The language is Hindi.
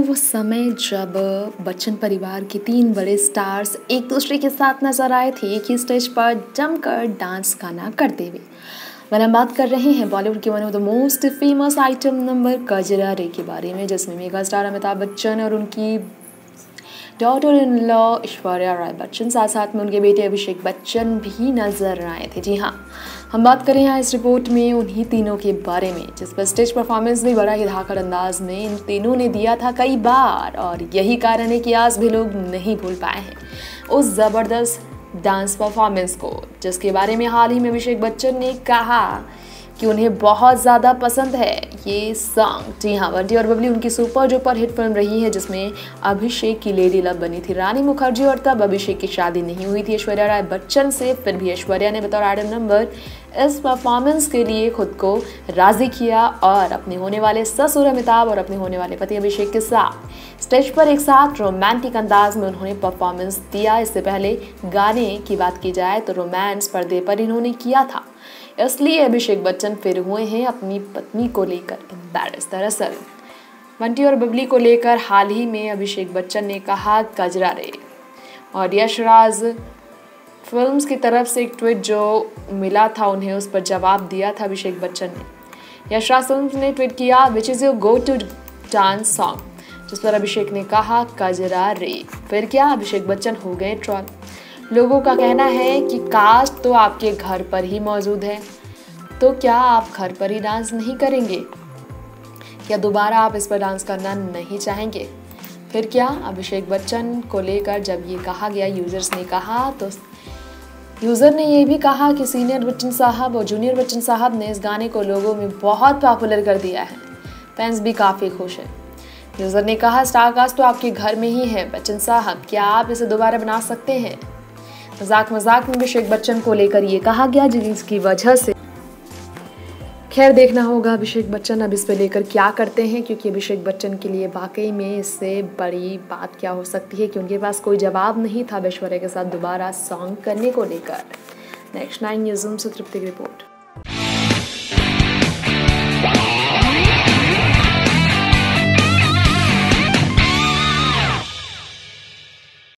वो समय जब बच्चन परिवार के 3 बड़े स्टार्स एक दूसरे के साथ नजर आए थे एक ही स्टेज पर जमकर डांस गाना करते हुए। वरना हम बात कर रहे हैं बॉलीवुड के one of the most famous item number Kajra Re के बारे में, जिसमें मेगा स्टार अमिताभ बच्चन और उनकी daughter in law Aishwarya Rai Bachchan साथ साथ में उनके बेटे अभिषेक बच्चन भी नजर आए थे। जी हाँ, हम बात करें यहाँ इस रिपोर्ट में उन्हीं तीनों के बारे में, जिस पर स्टेज परफॉर्मेंस भी बड़ा ही धाकड़ अंदाज में इन तीनों ने दिया था कई बार, और यही कारण है कि आज भी लोग नहीं भूल पाए हैं उस जबरदस्त डांस परफॉर्मेंस को, जिसके बारे में हाल ही में अभिषेक बच्चन ने कहा कि उन्हें बहुत ज़्यादा पसंद है ये सॉन्ग। जी हाँ, बंटी और बबली उनकी सुपर डुपर हिट फिल्म रही है, जिसमें अभिषेक की लेडी लव बनी थी रानी मुखर्जी, और तब अभिषेक की शादी नहीं हुई थी ऐश्वर्या राय बच्चन से। फिर भी ऐश्वर्या ने बतौर आइटम नंबर इस परफॉर्मेंस के लिए खुद को राजी किया और अपने होने वाले ससुर अमिताभ और अपने होने वाले पति अभिषेक के साथ स्टेज पर एक साथ रोमांटिक अंदाज में उन्होंने परफॉर्मेंस दिया। इससे पहले गाने की बात की जाए तो रोमांस पर्दे पर इन्होंने किया था, इसलिए अभिषेक बच्चन फिर हुए हैं अपनी पत्नी को लेकर एम्बैरेस। दरअसल बंटी और बबली को लेकर हाल ही में अभिषेक बच्चन ने कहा कजरा रे, और यश राज फिल्म्स की तरफ से एक ट्वीट जो मिला था उन्हें, उस पर जवाब दिया था अभिषेक बच्चन ने। यश राज फिल्म्स ने ट्वीट किया which is your go to dance song, जिस पर अभिषेक ने कहा कजरा रे। फिर क्या, अभिषेक बच्चन हो गए ट्रॉल। लोगों का कहना है कि कास्ट तो आपके घर पर ही मौजूद है, तो क्या आप घर पर ही डांस नहीं करेंगे? क्या दोबारा आप इस पर डांस करना नहीं चाहेंगे? फिर क्या, अभिषेक बच्चन को लेकर जब ये कहा गया, यूजर्स ने कहा, तो यूज़र ने ये भी कहा कि सीनियर बच्चन साहब और जूनियर बच्चन साहब ने इस गाने को लोगों में बहुत पॉपुलर कर दिया है, फैंस भी काफ़ी खुश हैं। यूज़र ने कहा स्टारकास्ट तो आपके घर में ही है बच्चन साहब, क्या आप इसे दोबारा बना सकते हैं? मजाक में अभिषेक बच्चन को लेकर ये कहा गया, जिसकी वजह से खैर देखना होगा अभिषेक बच्चन अब इस पे लेकर क्या करते हैं, क्योंकि अभिषेक बच्चन के लिए वाकई में इससे बड़ी बात क्या हो सकती है कि उनके पास कोई जवाब नहीं था ऐश्वर्या के साथ दोबारा सॉन्ग करने को लेकर। नेक्स्ट 9 न्यूज़ से तृप्ति की रिपोर्ट।